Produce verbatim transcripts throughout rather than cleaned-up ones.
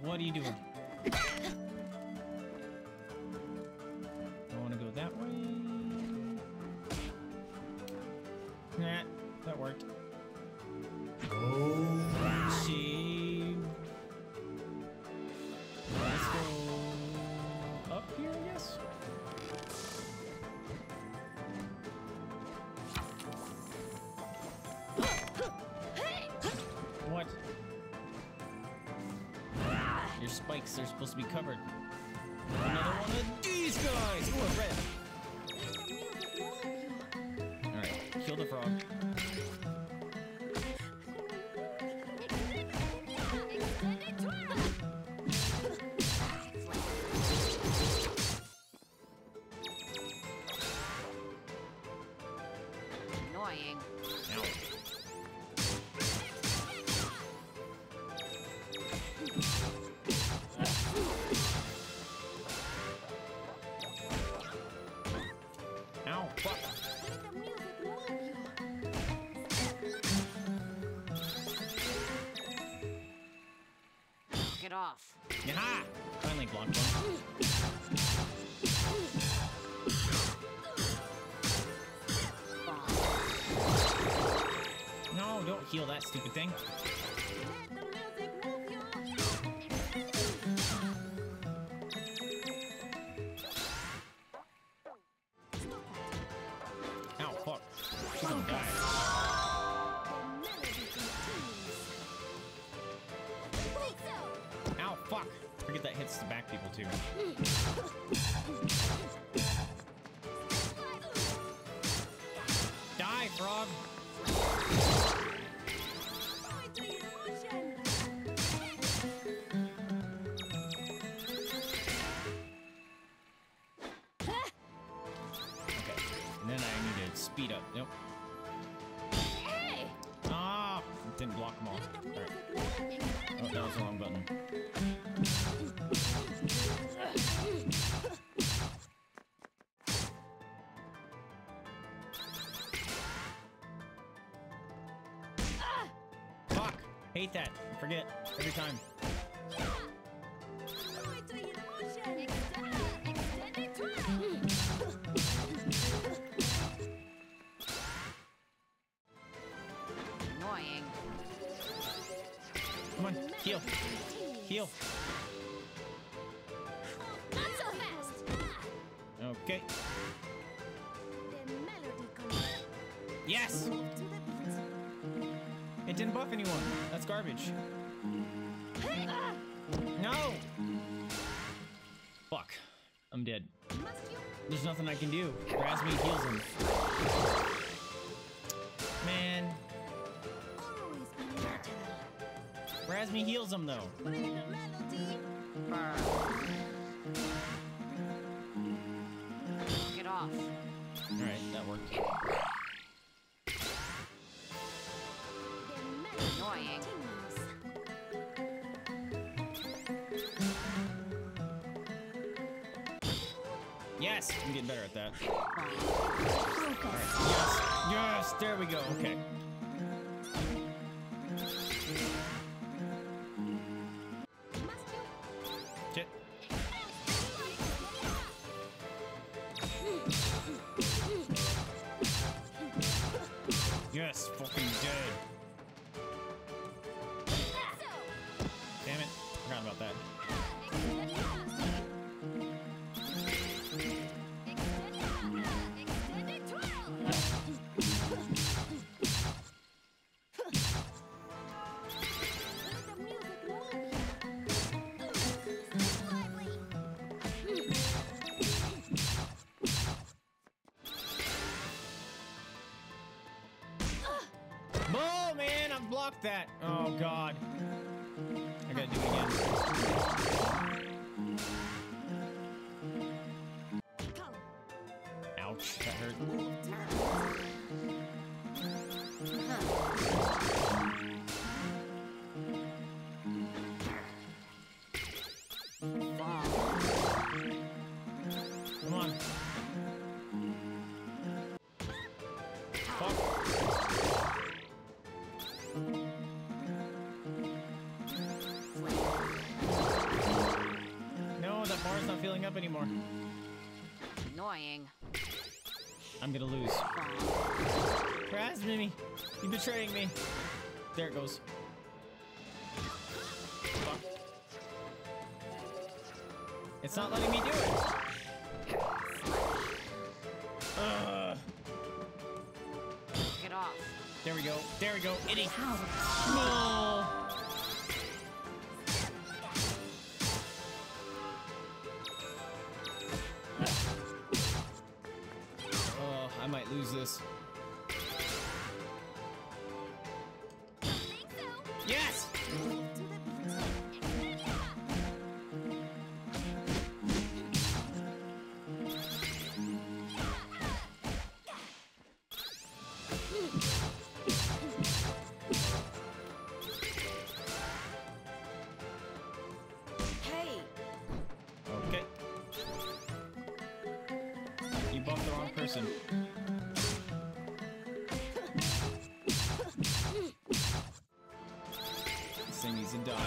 What are you doing? I want to go that way. Nah, that worked. Oh, she. Let's go up here, I guess. What? Your spikes are supposed to be covered. Another one of these guys! Ooh, a red. Alright, kill the frog. Annoying. Ow. Ow, fuck. Get off. Yaha! Finally blocked one. No, don't heal that stupid thing. Ow, fuck. She's gonna die. Ow, fuck. Forget that hits the back people too. Die, frog. Speed up. Nope. Hey! Ah! Didn't block them all. Right. Oh, that was the wrong button. Fuck! Hate that. Forget. Every time. Come on, heal. Heal. Not so fast. Okay. Yes! It didn't buff anyone. That's garbage. No! Fuck. I'm dead. There's nothing I can do. Razmi heals him. Man. Razmi heals him though. Get off. Alright, that worked. Annoying. Yes! I'm getting better at that. Alright, yes! Yes! There we go, okay. Shit. Yes, fucking dead. Damn it, forgot about that. Oh man, I blocked that. Oh god. I gotta do it again. Ouch, that hurt. Come on. Fuck. filling up anymore. Annoying. I'm gonna lose. Crash, Mimi. You're betraying me. There it goes. Fuck. It's not letting me do it. Ugh. Get off. There we go. There we go. Itty. No. Oh, I might lose this. Yes. Hey. Okay. You bumped the wrong person. This thing needs to die.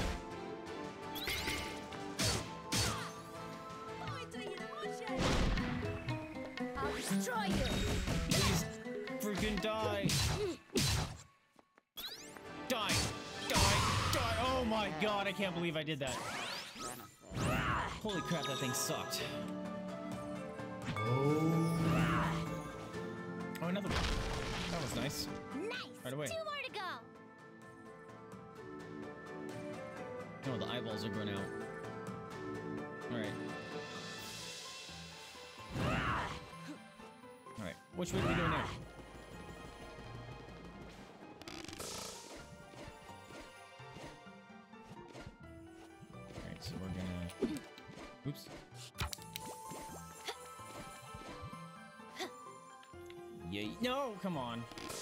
I'll destroy you. Please freaking die. Die. Die. Die. Oh my god, I can't believe I did that. Holy crap, that thing sucked. Oh, another one. That was nice. Nice. Right away. Two more to go. Oh, the eyeballs are growing out. Alright. Alright, which way do we go now? Alright, so we're gonna... Oops. Yay. No, come on.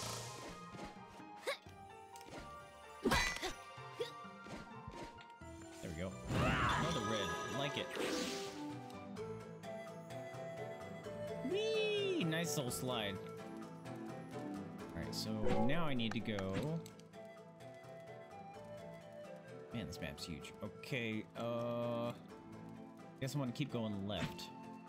There we go. Another red. I like it. Whee! Nice little slide. Alright, so now I need to go... Man, this map's huge. Okay, uh... I guess I want to keep going left.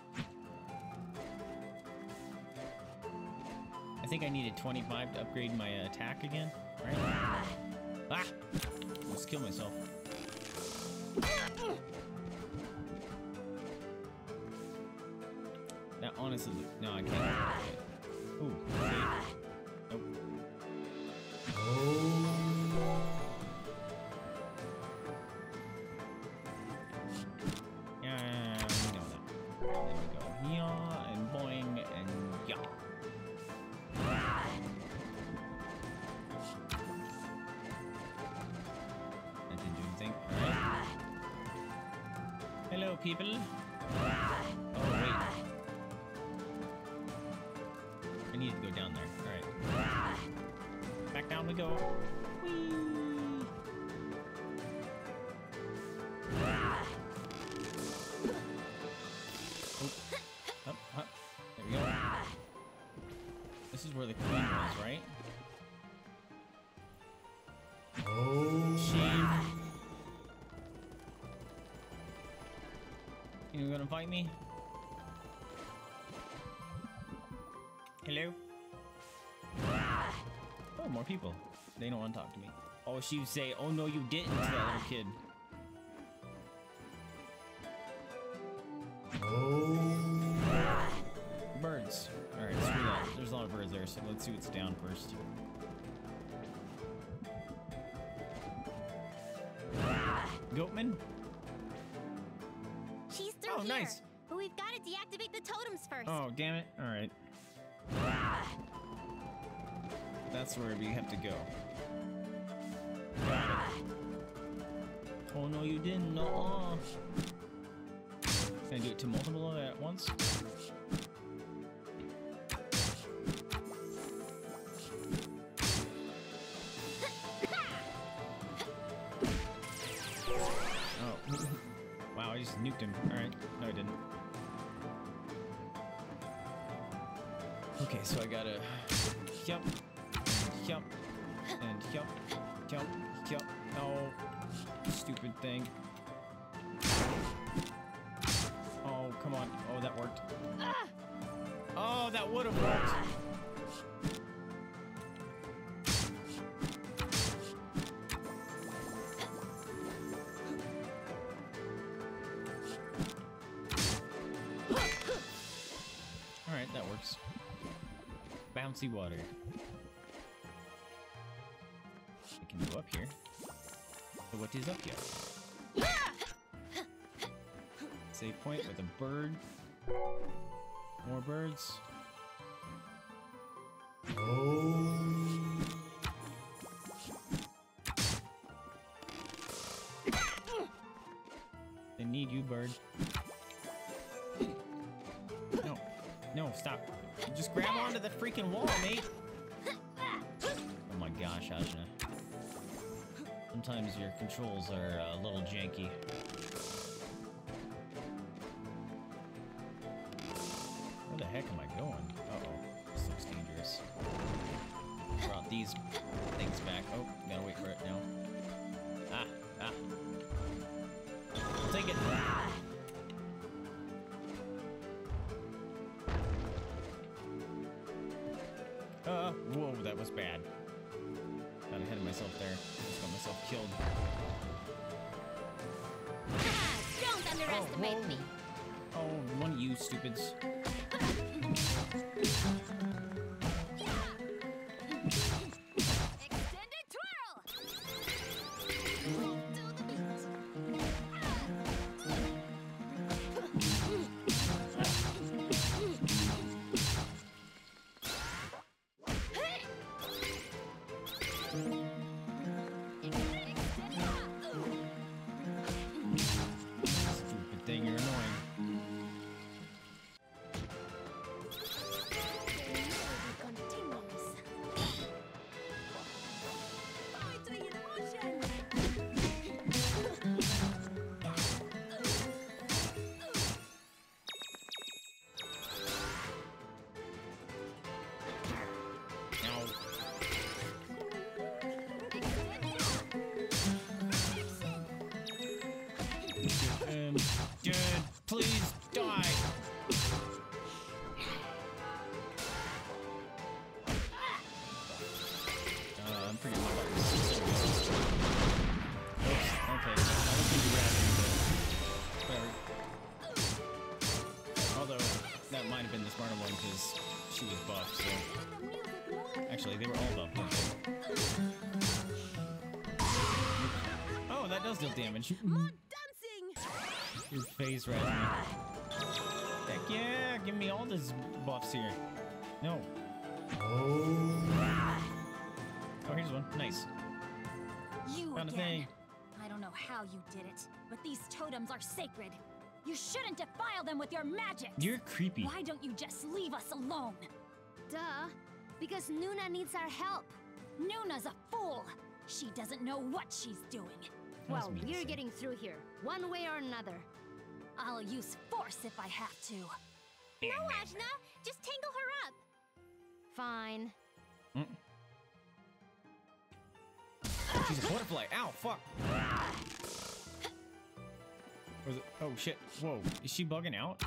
I think I needed twenty-five to upgrade my uh, attack again. Right? Ah! Almost kill myself. Now, honestly, no, I can't. Ooh, okay. Nope. Yeah, we know that. There we go. Yeah, and boing, and yeah. That didn't do anything. Alright. Hello, people. Oh, wait. I need to go down there. Alright. Back down we go. Whee! Oh. Up, up. There we go. This is where the queen was, right? Oh, shame. You gonna fight me? Hello? Oh, more people. They don't want to talk to me. Oh, she would say, oh no you didn't, to that little kid. Birds. Alright, screw that. There's a lot of birds there, so let's see what's down first. Goatman? She's through Oh, here. nice. But we've got to deactivate the totems first. Oh, damn it. Alright. That's where we have to go. Got it. Oh no, you didn't. No. Can I do it to multiple at once? Oh. Wow, I just nuked him. Alright. No, I didn't. Okay, so I gotta... Yup. Yup. And yup. Yup. Yup. No. Stupid thing. Oh, that worked. Oh, that would have worked. Alright, that works. Bouncy water. I can go up here. So what is up here? Save point with a bird. More birds. They need you, bird. No. No, stop. Just grab onto the freaking wall, mate. Oh my gosh, Ajna. Sometimes your controls are a little janky. Where the heck am I going? Uh-oh. This looks dangerous. Brought these things back. Oh, gotta wait for it now. Ah, ah. I'll take it. Uh, whoa, that was bad. Got ahead of myself there. Just got myself killed. Ah, don't underestimate oh, me. Oh, one of you stupids. Extended twirl! Stupid thing, you're annoying. Um, dude, please die. Uh, I'm pretty low buttons. Oops, okay. I was gonna be grabbing, but whatever. Although, that might have been the smarter one because she was buff, so. Actually, they were all buff, weren't they? Oh, that does deal damage. More dancing! Your face right now. Heck yeah, give me all these buffs here. No. Oh, here's one. Nice. You Found a again. thing. I don't know how you did it, but these totems are sacred. You shouldn't defile them with your magic. You're creepy. Why don't you just leave us alone? Duh. Because Nuna needs our help. Nuna's a fool. She doesn't know what she's doing. That's Well, mean to we're say. getting through here, one way or another. I'll use force if I have to. No, Ajna! Just tangle her up! Fine. Mm. She's a butterfly. Ow, fuck. Was it? Oh shit. Whoa. Is she bugging out?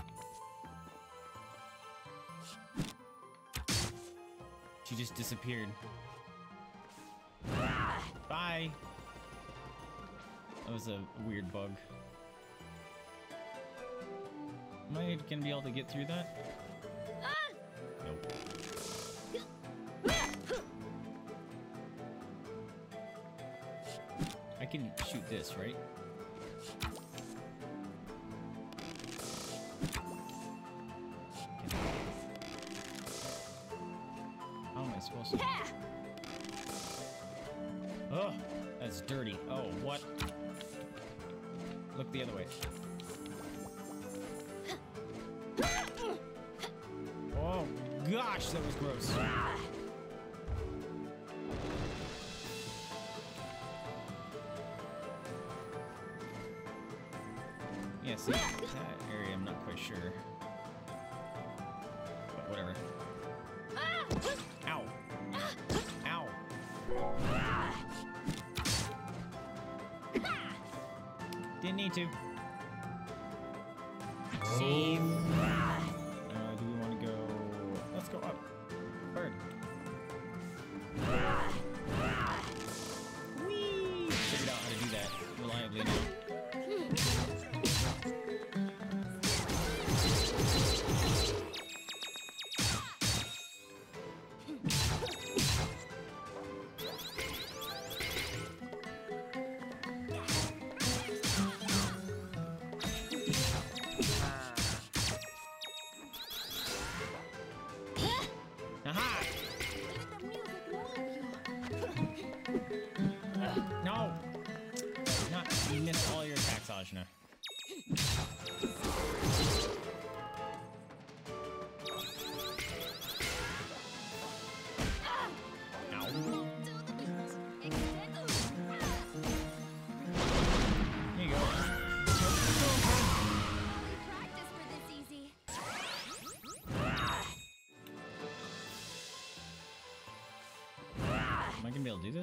She just disappeared. Bye. That was a weird bug. Am I gonna be able to get through that? Nope. I can shoot this, right? How am I supposed to? Oh, that's dirty. Oh, what? Look the other way. Oh gosh, that was gross. Yeah, see, that area I'm not quite sure. But whatever. Ow. Ow. Didn't need to. Save. Uh, do we want to go? Let's go up. Bird. Whee! Figured out how to do that reliably now. Aha! No! Not, you missed all your attacks, Ajna. Ow. Here you go. Practice for this easy. Am I gonna be able to do this?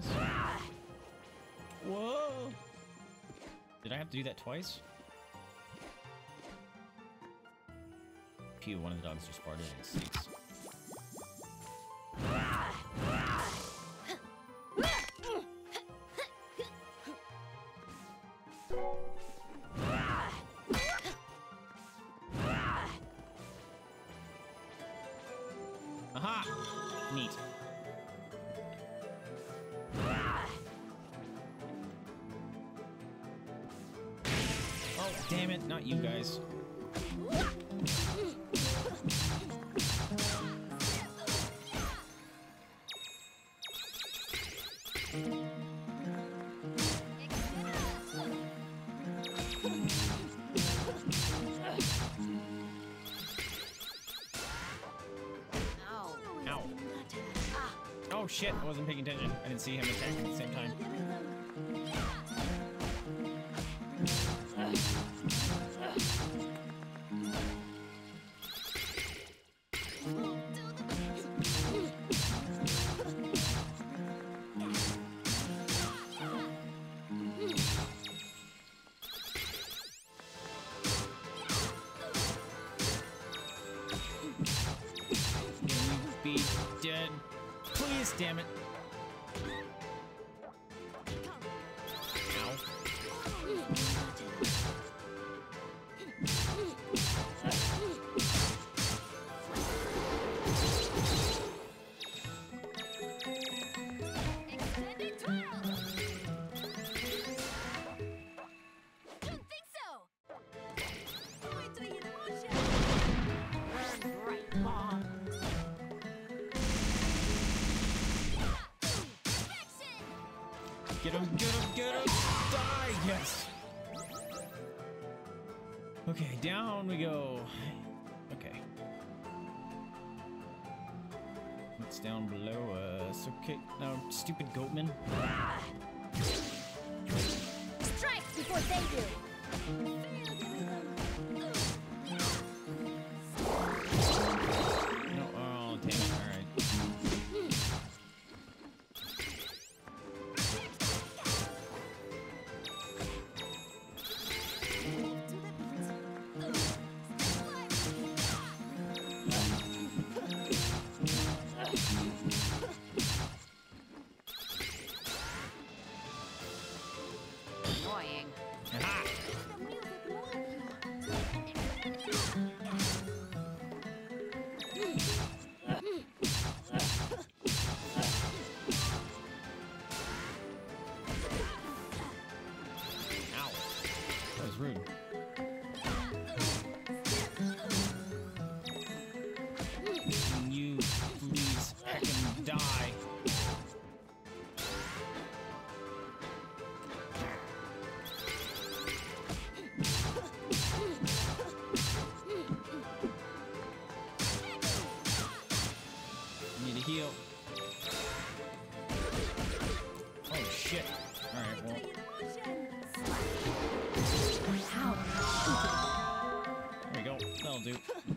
Whoa! Did I have to do that twice? Phew, one of the dogs just farted in seats. Aha! Neat. Oh, damn it, not you guys. Ow. Oh shit, I wasn't paying attention. I didn't see him attacking at the same time. Be dead. Please, damn it. Ow. Extended twirl. Don't think so. Poetry in motion. Burn bright, mom. Get him, get him, get him! Die! Yes! Okay, down we go. Okay. What's down below us? Okay, now, stupid goatman. Strike before they do. No, oh, damn it, alright. Annoying. Aha! Ow. That was rude. Can you please heckin' die? Need to heal. Oh shit. Alright, well. There we go. That'll do.